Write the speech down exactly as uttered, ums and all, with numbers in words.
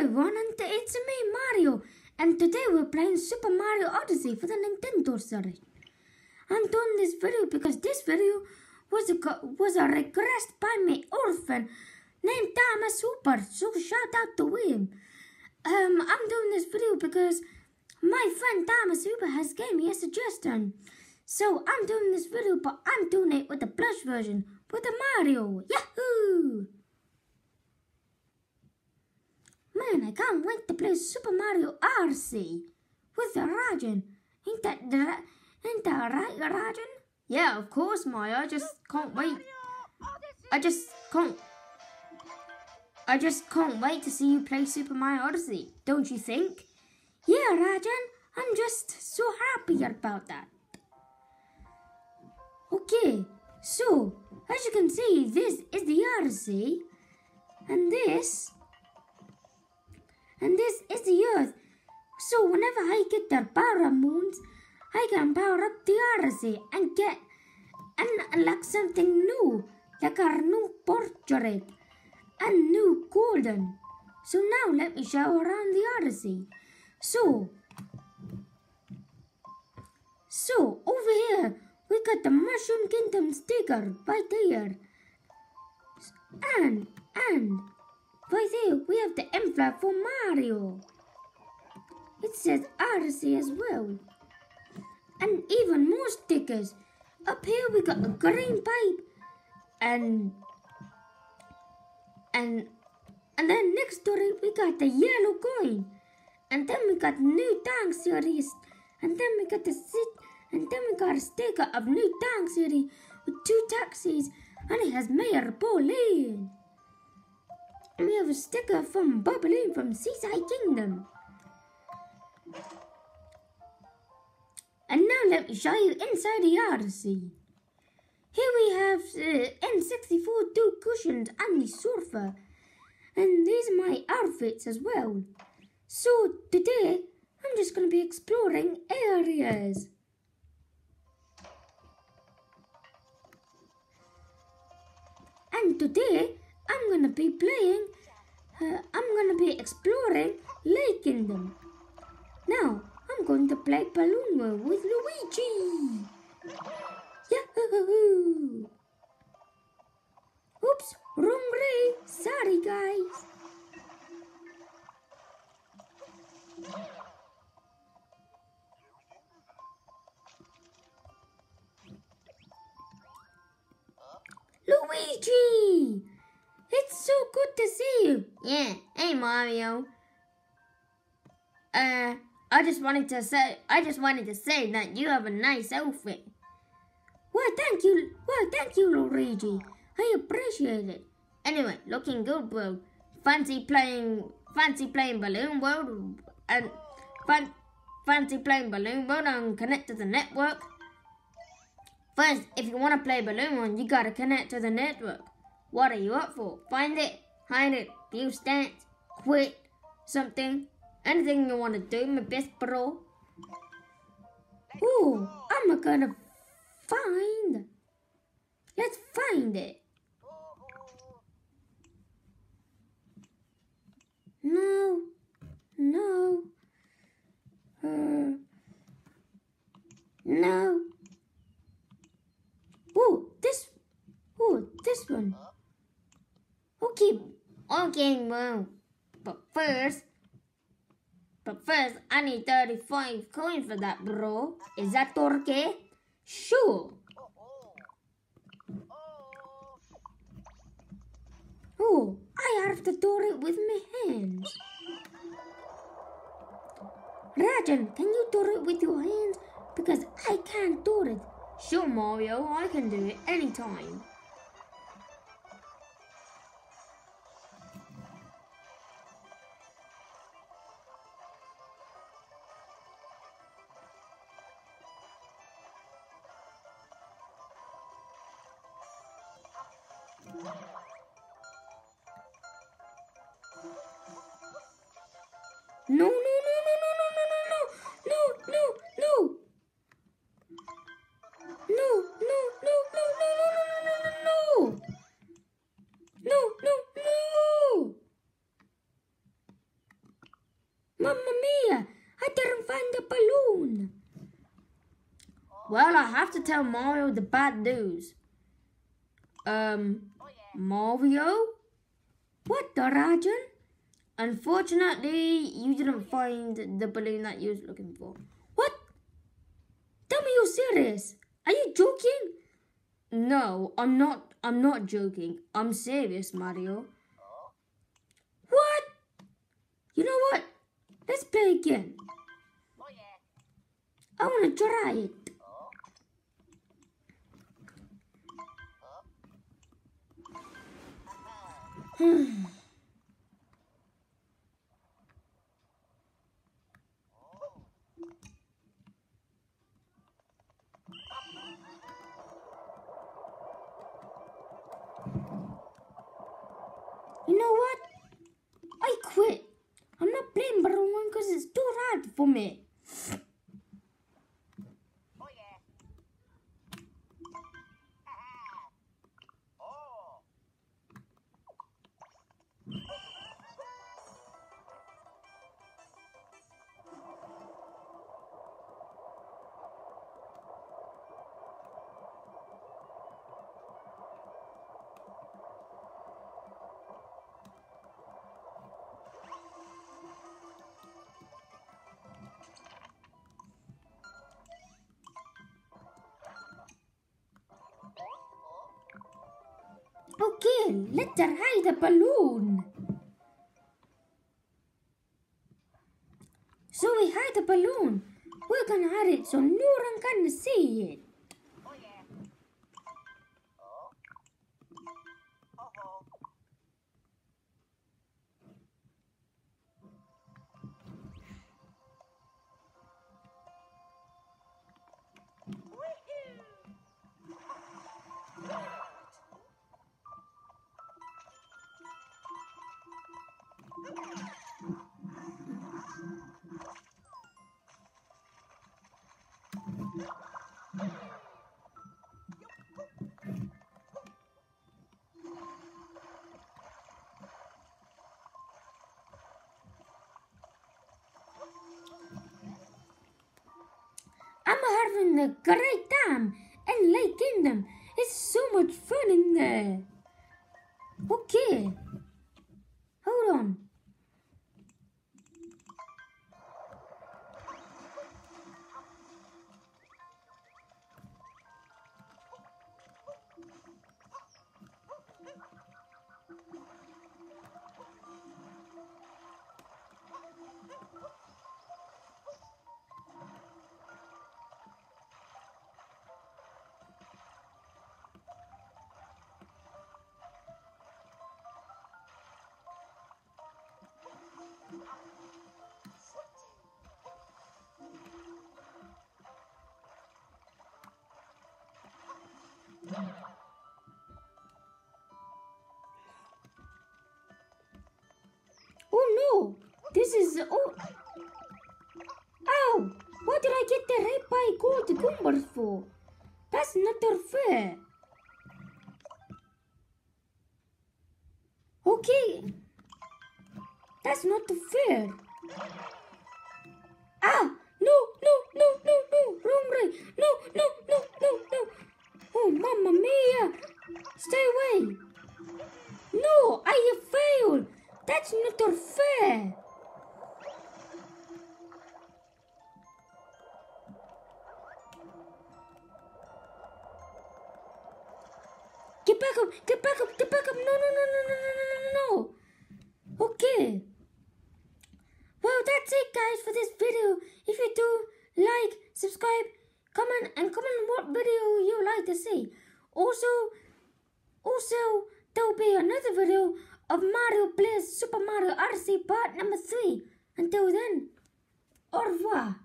everyone, and it's me, Mario, and today we're playing Super Mario Odyssey for the Nintendo Switch. I'm doing this video because this video was a, was a request by my orphan named Thomas Hooper, so shout out to him. Um, I'm doing this video because my friend Thomas Hooper has gave me a suggestion. So I'm doing this video, but I'm doing it with the plush version, with the Mario. Yahoo! Man, I can't wait to play Super Mario Odyssey with the Rajan. Ain't that the, ain't that right, Rajan? Yeah, of course, Maya. I just can't wait. I just can't. I just can't wait to see you play Super Mario Odyssey. Don't you think? Yeah, Rajan. I'm just so happy about that. Okay, so as you can see, this is the Odyssey, and this. And this is the Earth. So whenever I get the power moons, I can power up the Odyssey and get and unlock something new, like our new portrait and new golden. So now let me show around the Odyssey. So, so over here we got the Mushroom Kingdom sticker right there, and and. Right there, we have the emblem for Mario. It says Odyssey as well. And even more stickers. Up here we got a green pipe. And and and then next to it we got the yellow coin. And then we got new tank series. And then we got the sit and then we got a sticker of new tank series with two taxis. And it has Mayor Pauline. And we have a sticker from Bubbly from Seaside Kingdom. And now let me show you inside the Odyssey. Here we have uh, N sixty-four two cushions and the surfer. And these are my outfits as well. So today, I'm just going to be exploring areas. And today, I'm gonna be playing, uh, I'm gonna be exploring Lake Kingdom. Now, I'm going to play Balloon World with Luigi. Yahoo! Oops, wrong way. Sorry, guys. Luigi! It's so good to see you. Yeah, hey Mario. Uh, I just wanted to say, I just wanted to say that you have a nice outfit. Well, thank you. Well, thank you, Luigi. I appreciate it. Anyway, looking good, bro. Fancy playing, fancy playing Balloon World, and fan, fancy playing Balloon World and connect to the network. First, if you want to play Balloon World, you gotta connect to the network. What are you up for? Find it, hide it, view stats, quit, something, anything you want to do, my best bro. Ooh, I'm gonna find. Let's find it. No, no, uh, no. Ooh, this, ooh, this one. Okay, okay, well, but first, but first, I need thirty-five coins for that, bro. Is that okay? Sure. Oh, I have to do it with my hands. Rajan, can you do it with your hands? Because I can't do it. Sure, Mario, I can do it anytime. No, no, no, no, no, no, no, no, no, no, no. No, no, no, no, no, no, no, no, no, no. No, no, no. Mamma mia! I didn't find the balloon! Well, I have to tell Mario the bad news. Um, Mario? What the Rajan? Unfortunately, you didn't find the balloon that you was looking for. What? Tell me you're serious. Are you joking? No, I'm not. I'm not joking. I'm serious, Mario. What? You know what? Let's play again. I want to try it. Hmm. You know what? I quit. I'm not playing Battle One because it's too hard for me. Okay, let's hide the balloon. So we hide the balloon. We're gonna hide it so no one can see it. I'm having a great time in Lake Kingdom. It's so much fun in there. Okay. Hold on. Oh no! This is oh Ow! What did I get the red by gold Goombas for? That's not fair. Okay. That's not fair. Ah! No, no, no, no, no! Wrong way! No, no, no, no, no! Oh, mamma mia! Stay away! No, I failed! That's not fair! Get back up! Get back up! Get back up! No, no, no, no, no, no, no, no, no! Okay. Well, that's it, guys, for this video. If you do, like, subscribe, comment, and comment what video you like to see. Also, also, there will be another video of Mario plays Super Mario Odyssey Part Number three. Until then, au revoir.